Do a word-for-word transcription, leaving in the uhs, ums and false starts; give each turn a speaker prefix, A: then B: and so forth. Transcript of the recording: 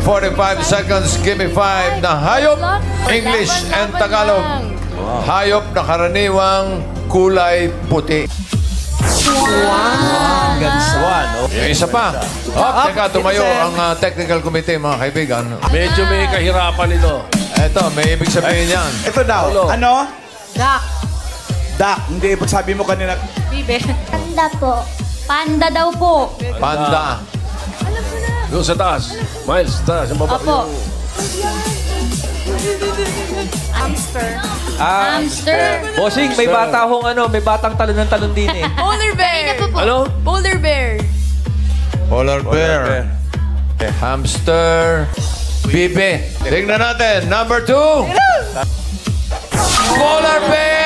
A: forty-five seconds. Give me five na hayop. English and Tagalog. Hayop na karaniwang kulay puti.
B: Wow! Ganda.
A: Yung isa pa. Oh, teka, tumayo ang uh, technical committee, mga kaibigan.
C: Medyo may kahirapan ito.
A: Eto, may ibig sabihin yan.
B: Ito daw. Ano?
D: Duck.
B: Duck. Hindi, sabi mo kanina.
D: Bibe.
E: Panda po.
D: Panda daw po.
A: Panda.
C: Doon sa taas. Miles, sa taas. Ang baba.
D: Apo.
E: Hamster.
D: Hamster.
F: Bossing, may bata hong ano, may batang talon ng talon din eh.
G: Polar bear.
C: Ano?
G: Polar bear.
A: Polar bear. Hamster. Bibe. Tingnan natin. Number two. Polar bear.